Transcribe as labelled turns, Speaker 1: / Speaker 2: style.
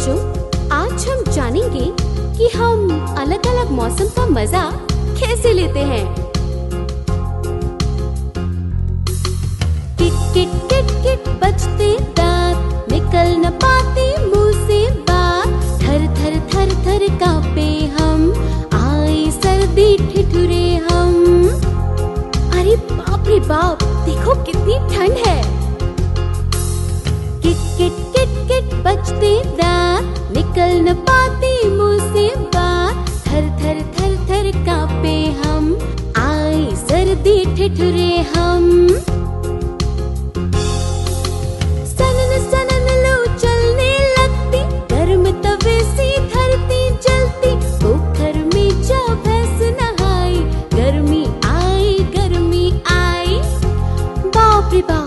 Speaker 1: बच्चों, आज हम जानेंगे कि हम अलग अलग मौसम का मजा कैसे लेते हैं। किट किट किट किट बजते दांत, निकल न पाती मुंह से बात। थर थर थर थर कांपे हम, आई सर्दी ठिठुरे हम। अरे बाप रे बाप, देखो कितनी ठंड है। किट किट किट किट बजते दांत, निकल न पाती मुंह से बात। थर थर थर थर कांपे हम, आई सर्दी ठिठुरे हम। सनन सनन लू चलने लगती, गर्म तवे सी धरती जलती। पोखर में जा भैंस नहाई, गर्मी आई गर्मी आई। बाप रे बाप,